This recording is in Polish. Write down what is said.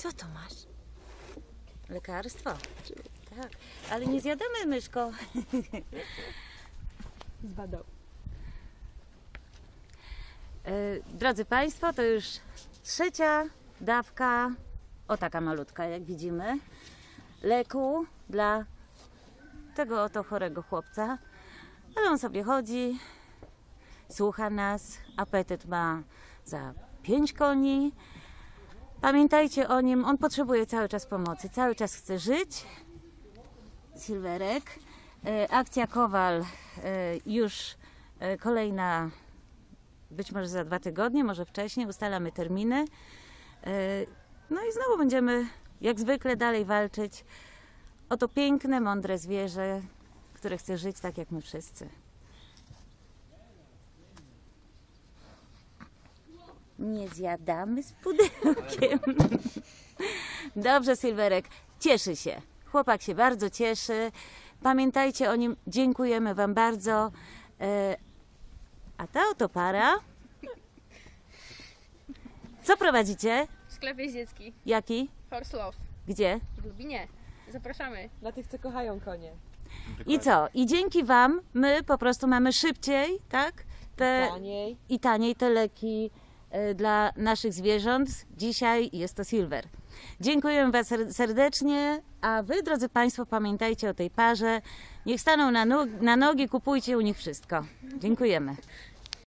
Co to masz? Lekarstwo. Tak, ale nie zjadamy, myszko. Zbadał. Drodzy Państwo, to już trzecia dawka, o taka malutka jak widzimy, leku dla tego oto chorego chłopca. Ale on sobie chodzi, słucha nas, apetyt ma za 5 koni. Pamiętajcie o nim, on potrzebuje cały czas pomocy, cały czas chce żyć. Silverek. Akcja Kowal już kolejna, być może za 2 tygodnie, może wcześniej, ustalamy terminy. No i znowu będziemy jak zwykle dalej walczyć o to piękne, mądre zwierzę, które chce żyć tak jak my wszyscy. Nie zjadamy z pudełkiem. Dobrze, Silverek, cieszy się. Chłopak się bardzo cieszy. Pamiętajcie o nim, dziękujemy Wam bardzo. A ta oto para. Co prowadzicie? Sklep jeździecki. Jaki? Horse Love. Gdzie? W Lubinie. Zapraszamy. Dla tych, co kochają konie. I co? I dzięki Wam my po prostu mamy szybciej, tak? Taniej. I taniej te leki dla naszych zwierząt. Dzisiaj jest to Silver. Dziękuję Was serdecznie, a Wy, drodzy Państwo, pamiętajcie o tej parze. Niech staną na nogi, kupujcie u nich wszystko. Dziękujemy.